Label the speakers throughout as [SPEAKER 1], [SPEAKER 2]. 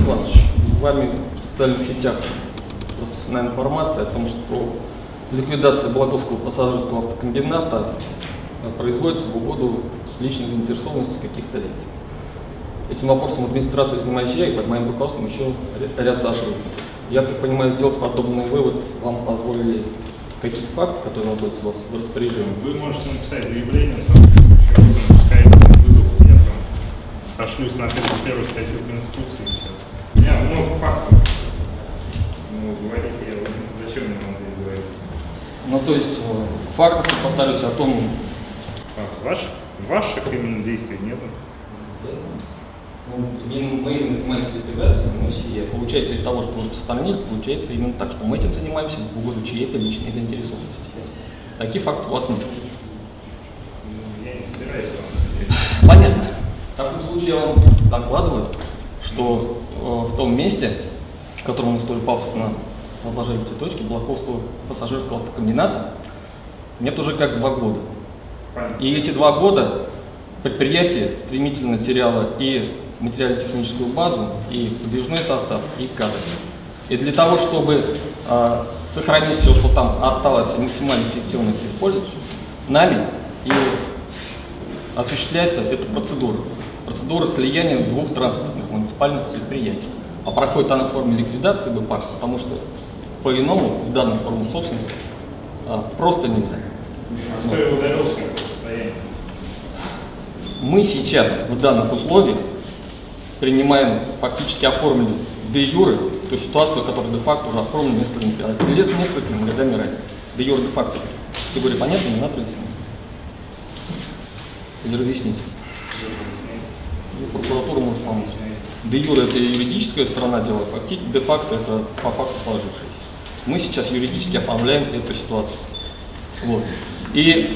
[SPEAKER 1] Иванович, вами в социальных сетях распространена информация о том, что ликвидация Балаковского пассажирского автокомбината производится в угоду личной заинтересованности каких-то лиц. Этим вопросом администрации занимаюсь я, и под моим руководством еще ряд сотрудников. Я так понимаю, сделать подобный вывод вам позволили какие-то факты, которые находятся у вас в распоряжении.
[SPEAKER 2] Вы можете написать заявление, пускай вызову, я там сошлюсь на 31-ю статью Конституции и все. У меня много фактов. Ну, говорите, зачем мне вам здесь говорить?
[SPEAKER 1] Ну, то есть, фактов, повторюсь, о том...
[SPEAKER 2] Ваших именно действий нет?
[SPEAKER 1] Мы занимаемся ликвидацией, получается из того, что вы распространили, получается именно так, что мы этим занимаемся в угоду чьей-то личной заинтересованности. Таких фактов у вас нет.
[SPEAKER 2] Я не собираюсь
[SPEAKER 1] вам. Понятно. В таком случае я вам докладываю, что в том месте, в котором мы столь пафосно разложили цветочки Балаковского пассажирского автокомбината, нет уже как 2 года. И эти 2 года предприятие стремительно теряло и материально-техническую базу, и подвижной состав, и кадры. И для того, чтобы сохранить все, что там осталось, и максимально эффективно их использовать, нами и осуществляется эта процедура. Процедура слияния 2 транспортных муниципальных предприятий. А проходит она в форме ликвидации БПАК, потому что по-иному в данной форме собственности просто нельзя.
[SPEAKER 2] Кто его довел к состоянию?
[SPEAKER 1] Мы сейчас в данных условиях принимаем, фактически оформили де-юре ту ситуацию, которая де-факто уже оформлена несколькими годами ранее. Де-юре, де-факто. Категория понятна, не надо разъяснить. Или разъяснить? Прокуратура может помочь. Де-юре это юридическая сторона дела, де-факто это по факту сложившееся. Мы сейчас юридически оформляем эту ситуацию. Вот. И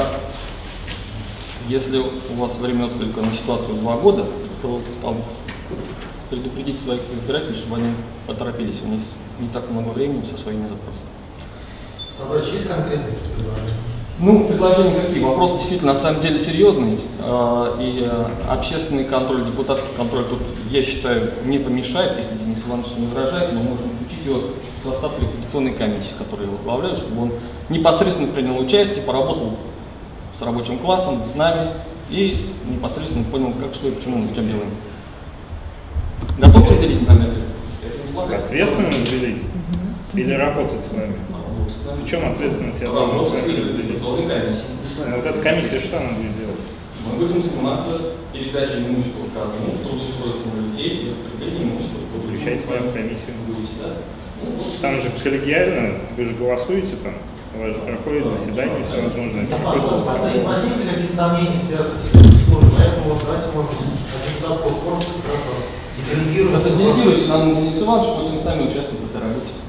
[SPEAKER 1] если у вас время отклика на ситуацию 2 года, то предупредите своих избирателей, чтобы они поторопились. У них не так много времени со своими запросами.
[SPEAKER 3] Товарищ, есть конкретные предложения?
[SPEAKER 1] Ну, предложения какие? Вопрос действительно на самом деле серьезный. И общественный контроль, депутатский контроль тут, я считаю, не помешает. Если Денис Иванович не возражает, мы можем включить его в состав ликвидационной комиссии, которую я возглавляю, чтобы он непосредственно принял участие, поработал с рабочим классом, с нами и непосредственно понял, как, что и почему мы зачем делаем. Готовы разделить с нами ответственность?
[SPEAKER 2] Ответственность разделить? Или работать с вами? В чем ответственность я должен с вами разделить? Вот эта комиссия, что она будет делать?
[SPEAKER 1] Мы будем заниматься передачей имущества казну, трудоустройством людей и распределением имущества.
[SPEAKER 2] Включайте меня в комиссию.
[SPEAKER 1] Будете, да?
[SPEAKER 2] Там же коллегиально, вы же голосуете там, у вас же проходит заседание и все возможное.
[SPEAKER 3] Возникли какие-то сомнения, связанные с этой историей, поэтому давайте, может быть, депутатского корпуса как раз вас делегируем.
[SPEAKER 1] Делегируйте нам Денис Иванович, пусть он с нами участвует в этой работе.